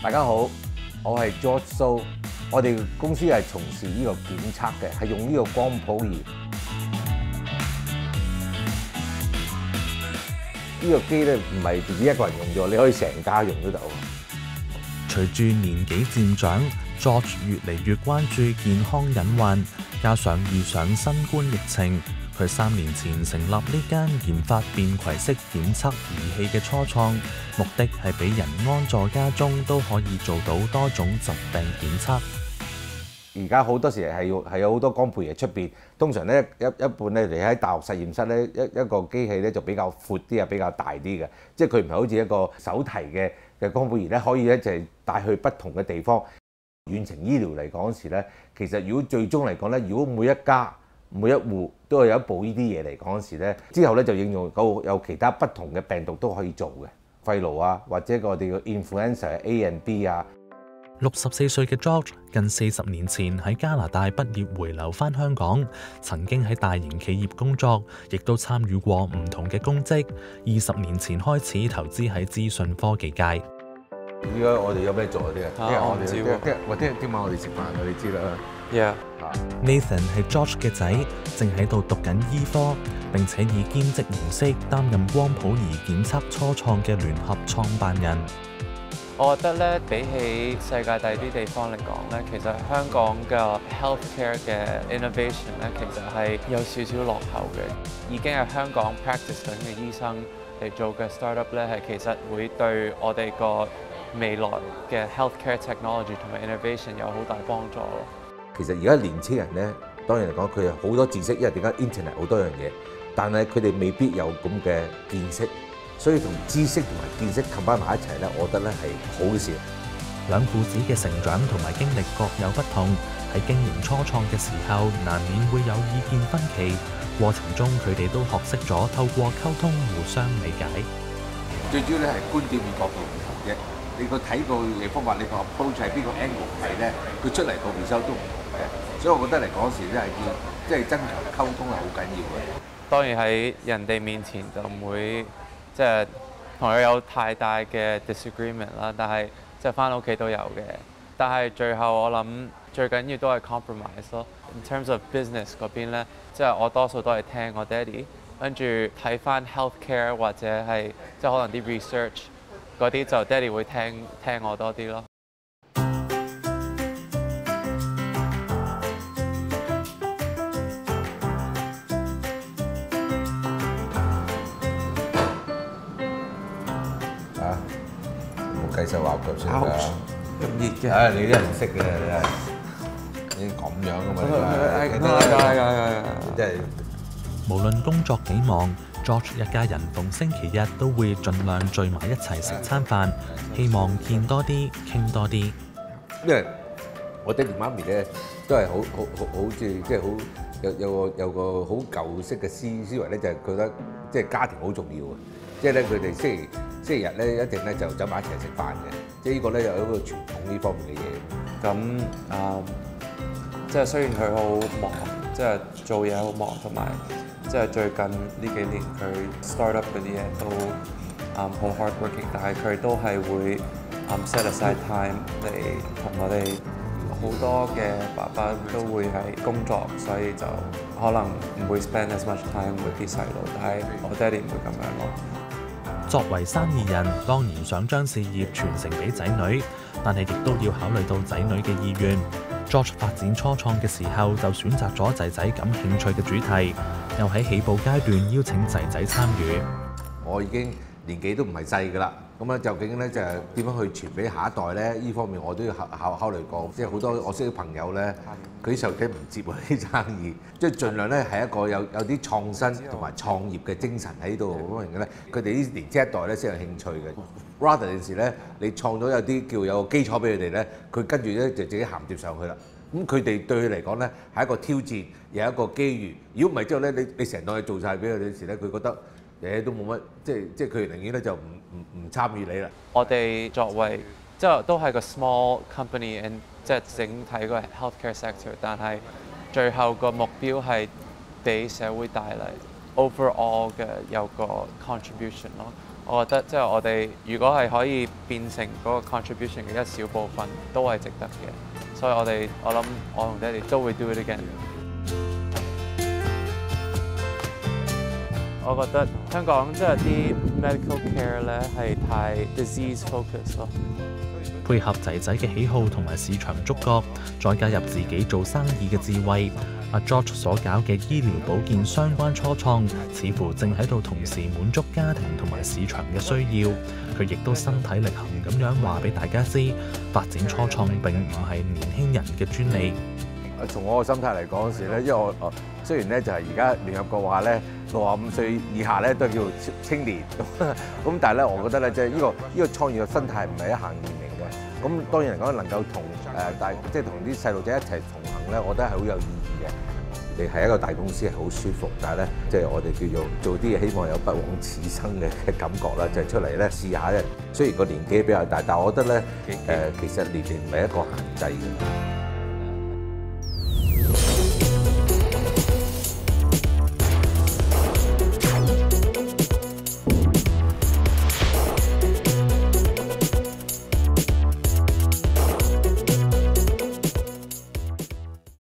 大家好，我係 George So， 我哋公司係從事呢個檢測嘅，係用呢個光譜儀。呢個機咧唔係自己一個人用咗，你可以成家用都得。 隨住年紀漸長 ，George 越嚟越關注健康隱患，加上遇上新冠疫情，佢3年前成立呢間研發便攜式檢測儀器嘅初創，目的係俾人安坐家中都可以做到多種疾病檢測。 而家好多時係有好多光譜儀出邊，通常咧一半咧你喺大學實驗室咧一個機器咧就比較闊啲啊，比較大啲嘅，即係佢唔係好似一個手提嘅光譜儀咧，可以咧就係帶去不同嘅地方。遠程醫療嚟講時咧，其實如果最終嚟講咧，如果每一家每一戶都係有一部呢啲嘢嚟講時咧，之後咧就應用到有其他不同嘅病毒都可以做嘅，肺癆啊，或者我哋嘅 influenza A and B 啊。 64歲嘅 George 近40年前喺加拿大畢業回流返香港，曾經喺大型企業工作，亦都參與過唔同嘅公職。20年前開始投資喺資訊科技界。 依家我哋有咩做啊？啲啊， 我唔知喎。 或者今晚我哋食飯啊，你知啦。 Nathan 係 George 嘅仔，正喺度讀緊醫科，並且以兼職模式擔任光譜儀檢測初創嘅聯合創辦人。 我覺得咧，比起世界第二啲地方嚟講咧，其實香港嘅 healthcare 嘅 innovation 咧，其實係有少少落後嘅。已經係香港 practice 緊嘅醫生嚟做嘅 startup 咧，係其實會對我哋個未來嘅 healthcare technology 同埋 innovation 有好大幫助咯。 其實而家年青人咧，當然嚟講佢有好多知識，因為點解 internet 好多樣嘢，但係佢哋未必有咁嘅見識。所以同知識同埋見識combine埋一齊咧，我覺得咧係好嘅事。 兩父子嘅成長同埋經歷各有不同，喺經營初創嘅時候，難免會有意見分歧。過程中佢哋都學識咗透過溝通互相理解。 最主要咧係觀點與角度唔同啫。你個睇個嘢方法，你個 approach 係邊個 angle 睇咧，佢出嚟個回收都唔同嘅。所以我覺得嚟講時咧係要即係增強溝通係好緊要嘅。 當然喺人哋面前就唔會即係同佢有太大嘅 disagreement 啦，但係即係返屋企都有嘅。但係最後我諗最緊要都係 compromise 咯。In terms of business 嗰邊咧，即係我多數都係聽我爹哋，跟住睇返 healthcare 或者係即係可能啲 research 嗰啲就爹哋會聽我多啲咯。 計手畫腳先㗎， 咁熱嘅。 唉，你啲人唔識嘅，你咁樣㗎嘛？即係無論工作幾忙 ，George 一家人逢星期日都會盡量聚埋一齊食餐飯，希望見多啲、傾多啲。 因為我爹哋媽咪咧都係好似即係好有個好舊式嘅思維咧，就係覺得即係家庭好重要嘅，即係咧佢哋星期日咧一定咧就走埋一齊食飯嘅，即係呢個咧有一個傳統呢方面嘅嘢。 咁即係雖然佢好忙，即係做嘢好忙，同埋即係最近呢幾年佢 startup 嗰啲嘢都好 hardworking， 但係佢都係會set aside time 嚟同我哋好多嘅爸爸都會係工作，所以就可能唔會 spend as much time with 啲細路，但係我爹哋唔會咁樣咯。 作為生意人，當然想將事業傳承俾仔女，但係亦都要考慮到仔女嘅意願。George 發展初創嘅時候，就選擇咗仔仔感興趣嘅主題，又喺起步階段邀請仔仔參與。 我已經年紀都唔係細㗎啦，咁啊究竟咧就係點樣去傳俾下一代咧？呢方面我都要考慮過，即係好多我識嘅朋友咧，佢啲細路仔唔接喎啲生意，即係盡量咧係一個有啲創新同埋創業嘅精神喺度嗰樣嘅咧，佢哋啲年青一代咧先有興趣嘅。Rather 陣時咧，你創咗有啲叫有個基礎俾佢哋咧，佢跟住咧就自己銜接上去啦。咁佢哋對佢嚟講咧係一個挑戰，又係一個機遇。如果唔係之後咧，你成檔嘢做晒俾佢哋時咧，佢覺得嘢都冇乜，即係佢寧願咧就唔參與你啦。 我哋作為即係都係個 small company and 即係整體個 healthcare sector， 但係最後個目標係俾社會帶嚟 overall 嘅有個 contribution 咯。 我覺得即係我哋如果係可以變成嗰個 contribution 嘅一小部分，都係值得嘅。所以我諗我同爹哋都會 do it again。我覺得香港即係啲 medical care 咧係太 disease focus 咯。 配合仔仔嘅喜好同埋市場觸覺，再加入自己做生意嘅智慧，阿 George 所搞嘅醫療保健相關初創，似乎正喺度同時滿足家庭同埋市場嘅需要。佢亦都身體力行咁樣話俾大家知，發展初創並唔係年輕人嘅專利。 從我嘅心態嚟講嗰時咧，因為我雖然咧就係而家聯合國話咧65歲以下咧都叫青年，咁但係咧我覺得咧即係呢個創業嘅生態唔係一行年齡嘅。咁當然嚟講能夠同即係同啲細路仔一齊同行咧，我覺得係好有意義嘅。你係一個大公司係好舒服，但係咧即係我哋叫做啲嘢，希望有不枉此生嘅感覺啦，就係出嚟咧試下咧。雖然個年紀比較大，但係我覺得咧其實年齡唔係一個限制嘅。